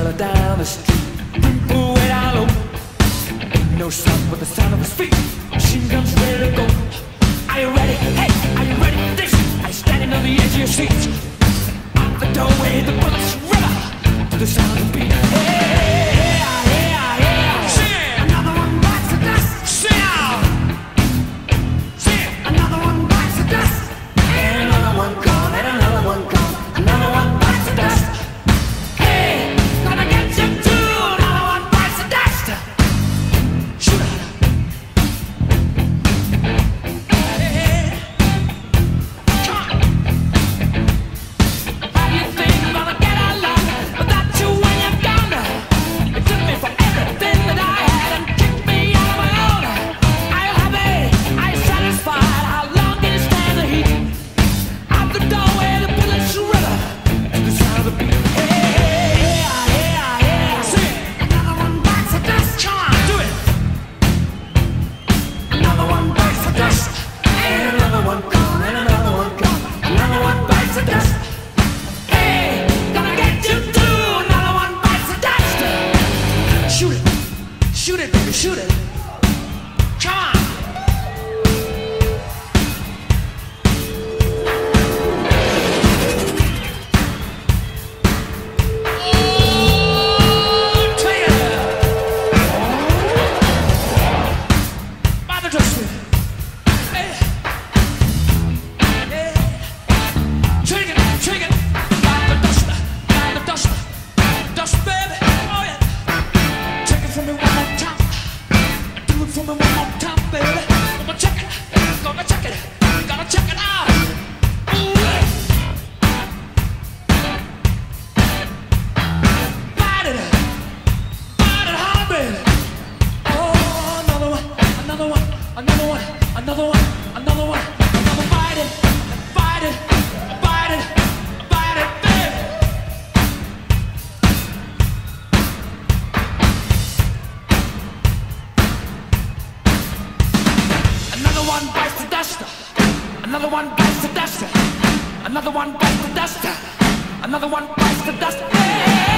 fella down the street, way down low. Ain't no sound but the sound of his feet. Machine guns ready to go. Are you ready? Hey, are you ready for this? Are you standing on the edge of your seat? Out the doorway, the bullets river to the sound of the beat. Hey, another one bites the dust. Another one bites the dust. And another one gone, and another one gone. Another one bites the dust. Hey, gonna get you too. Another one bites the dust. Shoot it. Hey, come on. How do you think I'm gonna get along without you when you're gone? It took me for everything that I had and kicked me out of my own. Are you happy? Are you satisfied? How long can you stand the heat? Out the doorway, the bullets river to the sound of the beat. Another one bites the dust. Come on, do it. Another one bites the dust. And another one gone, and another one gone. Another one bites the dust. Hey, gonna get you too. Another one bites the dust. Shoot it. Shoot it, baby, shoot it. Come on. Another one bites the dust. Another one bites the dust. Another one bites the dust. Hey!